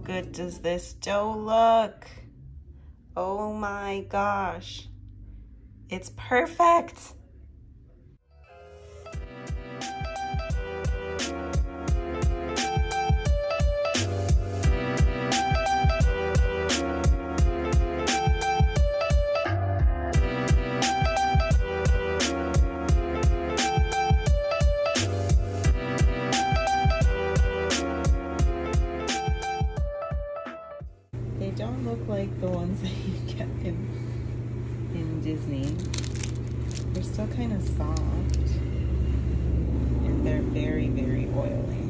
good does this dough look? Oh my gosh. It's perfect. They don't look like the ones that you get in Disney. They're still kind of soft, and they're very, very oily.